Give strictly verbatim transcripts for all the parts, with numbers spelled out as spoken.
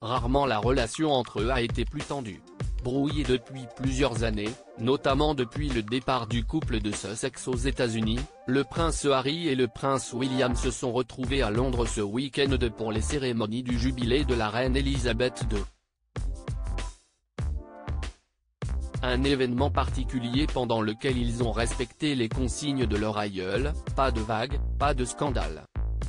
rarement la relation entre eux a été plus tendue. Brouillée depuis plusieurs années, notamment depuis le départ du couple de Sussex aux États-Unis, le prince Harry et le prince William se sont retrouvés à Londres ce week-end pour les cérémonies du jubilé de la reine Elisabeth deux. Un événement particulier pendant lequel ils ont respecté les consignes de leur aïeul, pas de vagues, pas de scandale.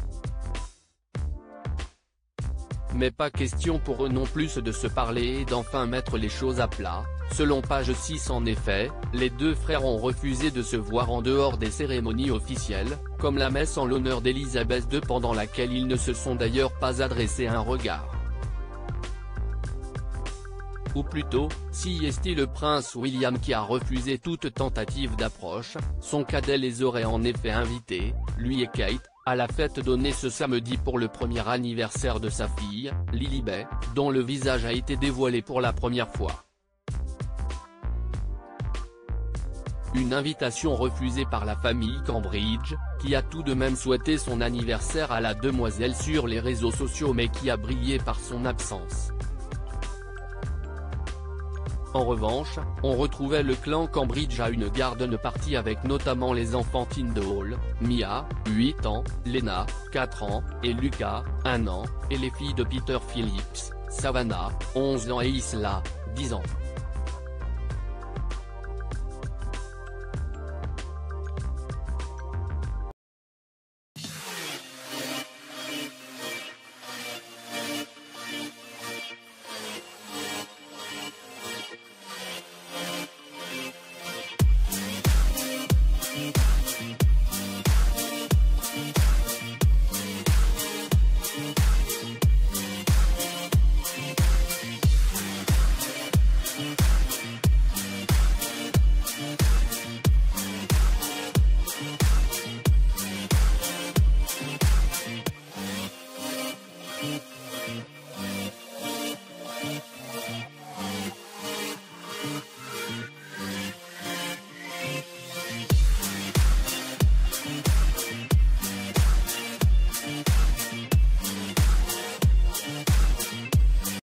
Mais pas question pour eux non plus de se parler et d'enfin mettre les choses à plat. Selon page six en effet, les deux frères ont refusé de se voir en dehors des cérémonies officielles, comme la messe en l'honneur d'Elisabeth deux pendant laquelle ils ne se sont d'ailleurs pas adressé un regard. Ou plutôt, si est le prince William qui a refusé toute tentative d'approche, son cadet les aurait en effet invités, lui et Kate, à la fête donnée ce samedi pour le premier anniversaire de sa fille, Lilibet, dont le visage a été dévoilé pour la première fois. Une invitation refusée par la famille Cambridge, qui a tout de même souhaité son anniversaire à la demoiselle sur les réseaux sociaux mais qui a brillé par son absence. En revanche, on retrouvait le clan Cambridge à une garden party avec notamment les enfantines de Hall, Mia, huit ans, Lena, quatre ans, et Lucas, un an, et les filles de Peter Phillips, Savannah, onze ans et Isla, dix ans.